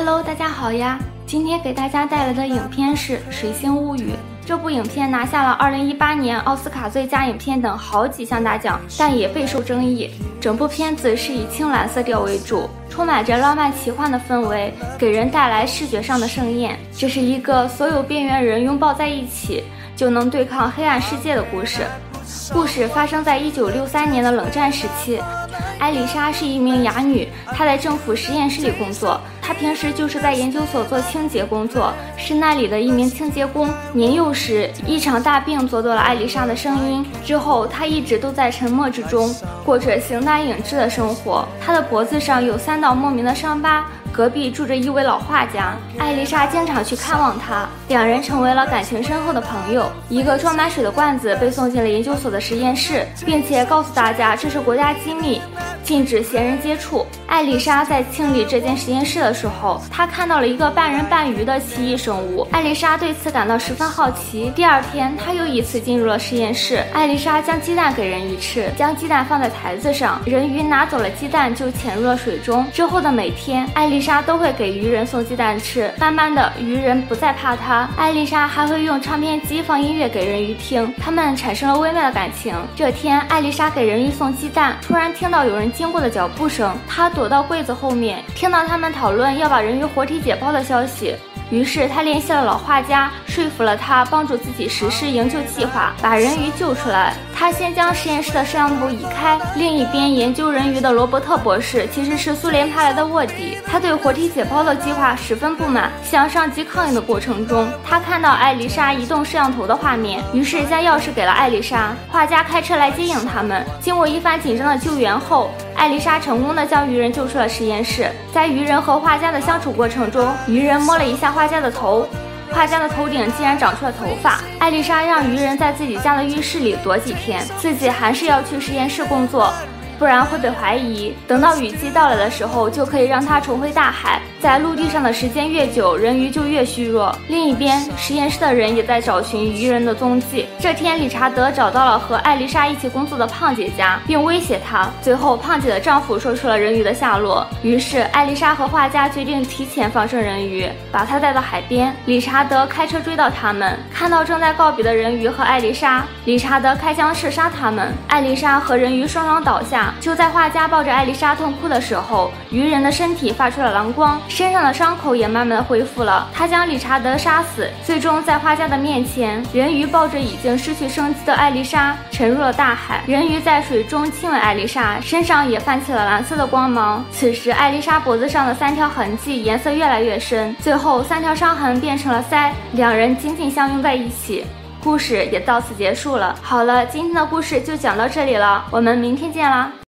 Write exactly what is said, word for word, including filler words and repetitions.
Hello， 大家好呀！今天给大家带来的影片是《水星物语》。这部影片拿下了二零一八年奥斯卡最佳影片等好几项大奖，但也备受争议。整部片子是以青蓝色调为主，充满着浪漫奇幻的氛围，给人带来视觉上的盛宴。这是一个所有边缘人拥抱在一起就能对抗黑暗世界的故事。故事发生在一九六三年的冷战时期。艾丽莎是一名哑女，她在政府实验室里工作。她平时就是在研究所做清洁工作，是那里的一名清洁工。年幼时，一场大病夺夺了艾丽莎的声音，之后她一直都在沉默之中，过着形单影只的生活。她的脖子上有三道莫名的伤疤。隔壁住着一位老画家，艾丽莎经常去看望他，两人成为了感情深厚的朋友。一个装满水的罐子被送进了研究所的实验室，并且告诉大家这是国家机密，禁止闲人接触。艾丽莎在清理这间实验室的时候，她看到了一个半人半鱼的奇异生物。艾丽莎对此感到十分好奇。第二天，她又一次进入了实验室。艾丽莎将鸡蛋给人鱼吃，将鸡蛋放在台子上，人鱼拿走了鸡蛋就潜入了水中。之后的每天，艾丽莎都会给鱼人送鸡蛋吃。慢慢的，鱼人不再怕她。艾丽莎还会用唱片机放音乐给人鱼听，他们产生了微妙的感情。这天，艾丽莎给人鱼送鸡蛋，突然听到有人经过的脚步声，她躲到柜子后面，听到他们讨论要把人鱼活体解剖的消息。于是他联系了老画家，说服了他帮助自己实施营救计划，把人鱼救出来。他先将实验室的摄像头移开，另一边研究人鱼的罗伯特博士其实是苏联派来的卧底，他对活体解剖的计划十分不满，向上级抗议的过程中，他看到艾丽莎移动摄像头的画面，于是将钥匙给了艾丽莎。画家开车来接应他们，经过一番紧张的救援后，艾丽莎成功的将鱼人救出了实验室。在鱼人和画家的相处过程中，鱼人摸了一下画家的头，画家的头顶竟然长出了头发。艾丽莎让鱼人在自己家的浴室里躲几天，自己还是要去实验室工作，不然会被怀疑。等到雨季到来的时候，就可以让它重回大海。在陆地上的时间越久，人鱼就越虚弱。另一边，实验室的人也在找寻鱼人的踪迹。这天，理查德找到了和艾丽莎一起工作的胖姐家，并威胁她。最后，胖姐的丈夫说出了人鱼的下落。于是，艾丽莎和画家决定提前放生人鱼，把它带到海边。理查德开车追到他们，看到正在告别的人鱼和艾丽莎，理查德开枪射杀他们。艾丽莎和人鱼双双倒下。就在画家抱着艾丽莎痛哭的时候，鱼人的身体发出了蓝光，身上的伤口也慢慢的恢复了。他将理查德杀死，最终在画家的面前，人鱼抱着已经失去生机的艾丽莎沉入了大海。人鱼在水中亲吻艾丽莎，身上也泛起了蓝色的光芒。此时，艾丽莎脖子上的三条痕迹颜色越来越深，最后三条伤痕变成了腮，两人紧紧相拥在一起。故事也到此结束了。好了，今天的故事就讲到这里了，我们明天见啦。